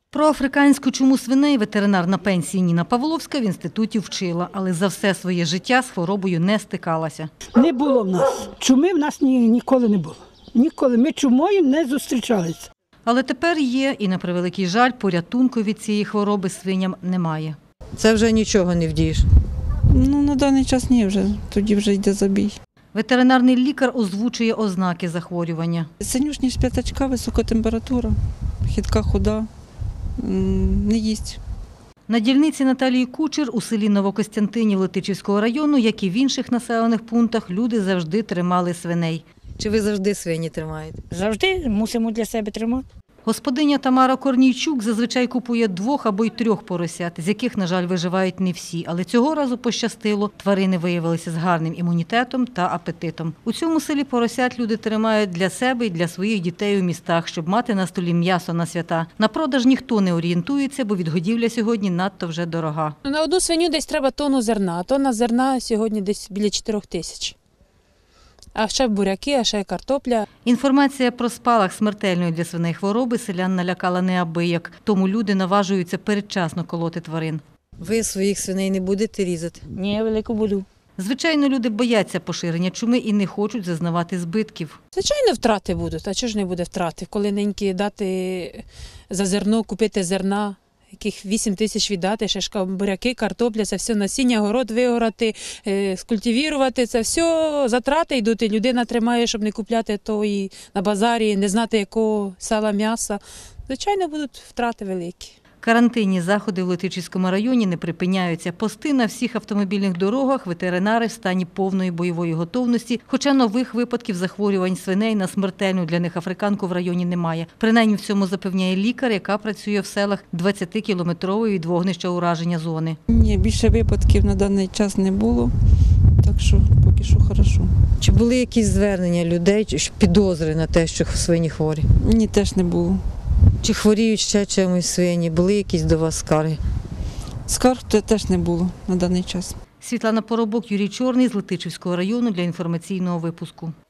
Про африканську чуму свиней ветеринар на пенсії Ніна Павловська в інституті вчила, але за все своє життя з хворобою не стикалася. Не було в нас. Чуми в нас ніколи не було. Ніколи. Ми чумою не зустрічалися. Але тепер є, і на превеликий жаль, порятунку від цієї хвороби свиням немає. Це вже нічого не вдієш. На даний час ні вже, тоді вже йде забій. Ветеринарний лікар озвучує ознаки захворювання. Синюшність п'ятачка, висока температура, хитка худа, не їсть. На дільниці Наталії Кучер у селі Новокостянтинів Летичівського району, як і в інших населених пунктах, люди завжди тримали свиней. Чи ви завжди свині тримаєте? Завжди мусимо для себе тримати. Господиня Тамара Корнійчук зазвичай купує 2 або й 3 поросят, з яких, на жаль, виживають не всі. Але цього разу пощастило, тварини виявилися з гарним імунітетом та апетитом. У цьому селі поросят люди тримають для себе і для своїх дітей у містах, щоб мати на столі м'ясо на свята. На продаж ніхто не орієнтується, бо відгодівля сьогодні надто вже дорога. На одну свиню десь треба тонну зерна, а тонна зерна сьогодні десь біля 4 тисяч. А ще буряки, а ще картопля. Інформація про спалах смертельної для свиней хвороби селян налякала неабияк, тому люди наважуються передчасно колоти тварин. Ви своїх свиней не будете різати? Ні, велику буду. Звичайно, люди бояться поширення чуми і не хочуть зазнавати збитків. Звичайно, втрати будуть. А чого ж не буде втрати? Коли неньки дати за зерно, купити зерна, яких 8 тисяч віддати, ще ж буряки, картопля, це все насіння, город вигорати, скультивірувати, це все затрати йдуть. І людина тримає, щоб не купляти то і на базарі, не знати якого сала, м'яса. Звичайно, будуть втрати великі. Карантинні заходи в Летичівському районі не припиняються. Пости на всіх автомобільних дорогах, ветеринари в стані повної бойової готовності, хоча нових випадків захворювань свиней на смертельну для них африканку в районі немає. Принаймні в цьому запевняє лікар, яка працює в селах 20-кілометрової від вогнища ураження зони. Ні, більше випадків на даний час не було, так що поки що хорошо. Чи були якісь звернення людей, чи підозри на те, що свині хворі? Ні, теж не було. Чи хворіють ще чимось свині? Були якісь до вас скарги? Скарг теж не було на даний час. Світлана Поробок, Юрій Чорний з Летичівського району для інформаційного випуску.